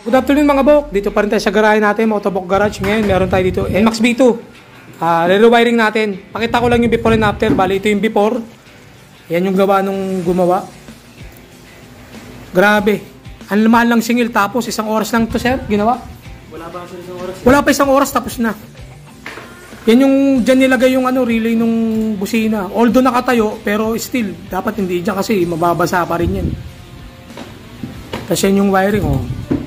Good afternoon mga bok, dito pa rin tayo sa garahe natin, Motobok Garage. Ngayon meron tayo dito NMAX V2. Re-rewiring natin. Pakita ko lang yung before and after. Bali ito yung before. Yan yung gawa nung gumawa. Grabe. Ang mahal lang singil, tapos isang oras lang to sir, ginawa. Wala pa isang oras. Wala pa isang oras, tapos na. Yan yung dyan nilagay yung relay nung busina. Although nakatayo, pero still dapat hindi dyan kasi mababasa pa rin yan. Tapos yan yung wiring, oh.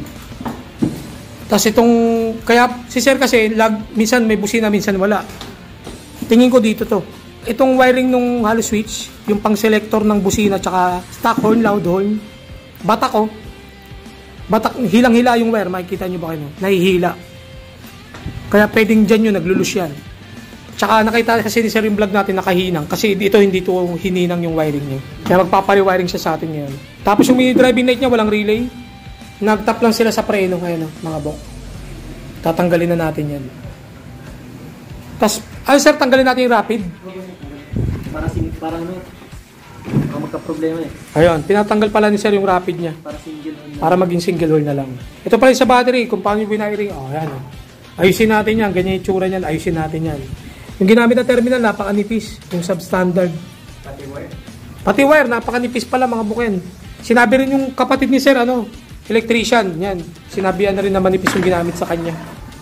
Tapos itong, kaya si sir kasi minsan may busina, minsan wala. Tingin ko dito to. Itong wiring nung hollow switch, yung pang selector ng busina tsaka stock horn, loud horn, batak ko. Batak, hilang-hila yung wire, makikita nyo ba kayo? Nahihila. Kaya pwedeng dyan yun, naglulus yan. Tsaka nakita kasi ni sir yung vlog natin nakahinang, kasi dito hindi to hininang yung wiring niya. Kaya magpapare-wiring siya sa atin ngayon. Tapos yung mini driving light niya, walang relay. Nagtap lang sila sa preno ngayon, mga bok. Tatanggalin na natin yan. Tapos, sir, tanggalin natin yung rapid. Para ano? Baka magka-problema eh. Ayun, pinatanggal pala ni sir yung rapid niya. Para single hole na. Para maging single hole na lang. Ito pala yung sa battery, kung paano yung binayiring. Ayan. Ayusin natin yan, ganyan yung tsura niyan, ayusin natin yan. Yung ginamit na terminal, napakanipis. Yung substandard. Pati wire, napakanipis pala mga buken. Sinabi rin yung kapatid ni sir, electrician, yan. Sinabihan na rin na manipis yung ginamit sa kanya.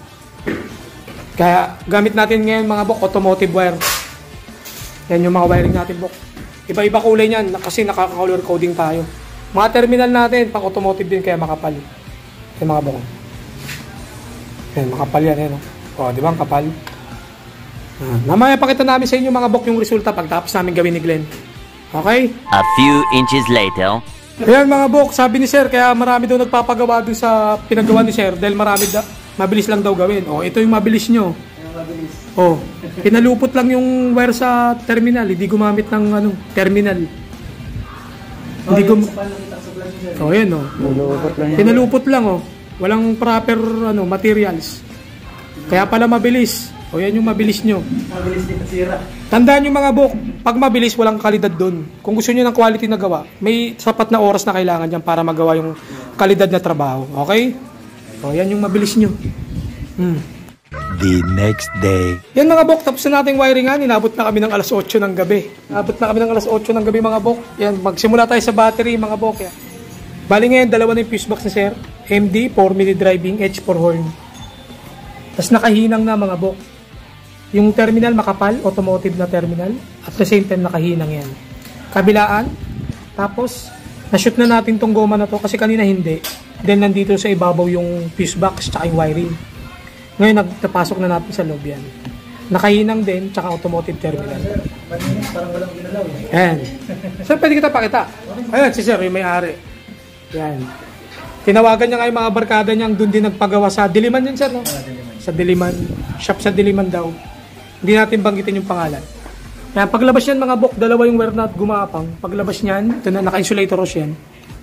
Kaya gamit natin ngayon mga bok, automotive wire. Yan yung mga wiring natin bok. Iba-iba kulay niyan kasi nakaka-color coding tayo. Mga terminal natin, pang automotive din kaya makapal. Yan mga bok. Yan, makapal yan. Yan, oh, di ba ang kapal? Mamaya pakita namin sa inyo mga bok yung resulta pagtapos namin gawin ni Glenn. Okay? A few inches later. Ayan mga bok, sabi ni sir, kaya marami daw nagpapagawa dun sa pinagawa ni sir dahil mabilis lang daw gawin. Oh, ito yung mabilis nyo. Mabilis. Oh, pinalupot lang yung wire sa terminal, hindi gumamit ng terminal. Hindi Oh, yan oh. Pinalupot lang oh. Walang proper materials. Kaya pala mabilis. O yan yung mabilis nyo. Mabilis din nasira. Tandaan nyo mga bok, pag mabilis walang kalidad doon. Kung gusto nyo ng quality na gawa, may sapat na oras na kailangan dyan para magawa yung kalidad na trabaho. Okay? O yan yung mabilis nyo. The next day. Yan mga bok, tapos na nating wiringan. Inabot na kami ng alas 8 ng gabi. Inabot na kami ng alas 8 ng gabi mga bok. Yan, magsimula tayo sa battery mga bok. Yan. Bali ngayon, dalawa na yung fuse box ni sir. MD, 4 mini driving, H4 horn. Tapos nakahinang na mga bok. Yung terminal makapal, automotive na terminal. At the same time, nakahinang yan. Kabilaan. Tapos, na-shoot na natin tong goma na to kasi kanina hindi. Then, nandito sa ibabaw yung fuse box tsaka yung wiring. Ngayon, nagtapasok na natin sa loob yan. Nakahinang din, tsaka automotive terminal. Parang walang ginalaw eh. Yan. Sir, pwede kita pakita. Ayan, si sir, yung may-ari. Yan. Tinawagan niya nga yung mga barkada niyang doon din nagpagawa sa Diliman yun, sir, no? Sa Diliman. Shop sa Diliman daw. Hindi natin banggitin yung pangalan. Yan, paglabas yan mga bok, dalawa yung wire nut gumapang. Paglabas niyan, ito na, naka-insulator rose yan.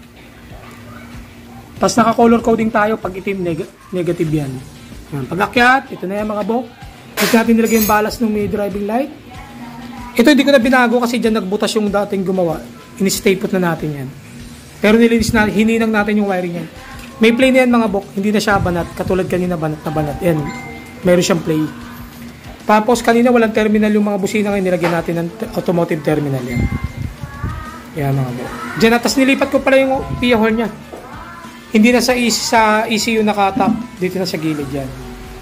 Tapos naka-color coding tayo, pag itim, negative yan. Yan, pag-akyat, ito na yan mga bok. Ito natin nilagay yung balas ng may driving light. Ito hindi ko na binago kasi dyan nagbutas yung dating gumawa. In-stay put na natin yan. Pero nilinis na, hininang natin yung wiring yan. May play na yan mga bok, hindi na siya banat. Katulad kanina banat na banat. Yan, meron siyang play. Tapos kanina walang terminal yung mga busina ngayon, nilagyan natin ng automotive terminal yan. Yan mga bok. Diyan na, tapos nilipat ko pala yung PIA horn niya. Hindi na sa ECU nakatap, dito na sa gilid yan.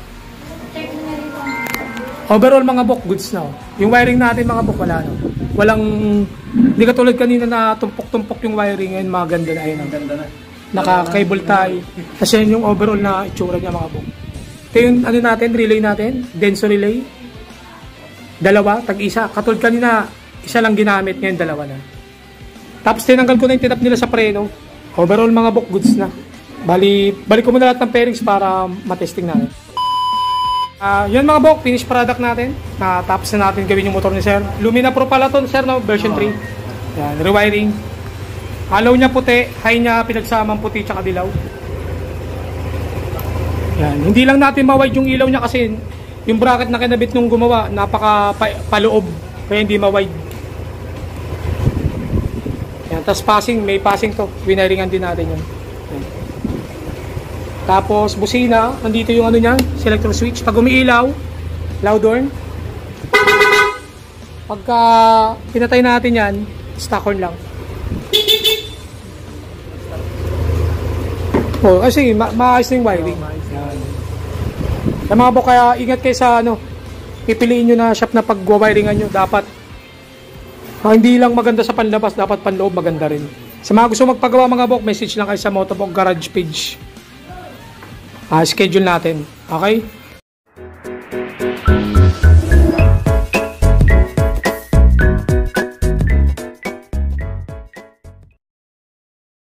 Overall mga bok, goods na. Yung wiring natin mga bok, wala no. Walang, hindi katulad kanina na tumpok-tumpok yung wiring ngayon, maganda na ayun. Ganda na. Naka-cable tie. Kasi yun yung overall na itsura niya mga bok. Ito yung natin, relay natin, Denso relay. Dalawa, tag-isa. Katulad kanina, isa lang ginamit, ngayon dalawa na. Tapos tinanggal ko na yung tinap nila sa preno. Overall mga bok, goods na. Balik ko muna lahat ng pairings para matesting natin. Yun mga bok, finished product natin. Tapos na natin gawin yung motor ni sir. Lumina Pro pala to sir, no? Version 3. Yan, rewiring. Halow niya puti, high niya pinagsamang puti tsaka dilaw. Yan, hindi lang natin ma-wide yung ilaw niya kasi yung bracket na kinabit nung gumawa, napaka paloob, kaya hindi ma-wide. Yan, tapos passing, may passing to. Winaringan din natin yun. Tapos busina, nandito yung ano niyan, selector switch. Pag umiilaw, loud horn. Pagka pinatay natin yan, stock horn lang. Oh, kasi maayos na yung wiring. Sa mga bok, kaya ingat kayo sa ano, pipiliin nyo na shop na pag-wiringan nyo. Dapat hindi lang maganda sa panlabas, dapat panloob maganda rin. Sa mga gusto magpagawa mga bok, message lang kayo sa Motovlog Garage page. Schedule natin. Okay?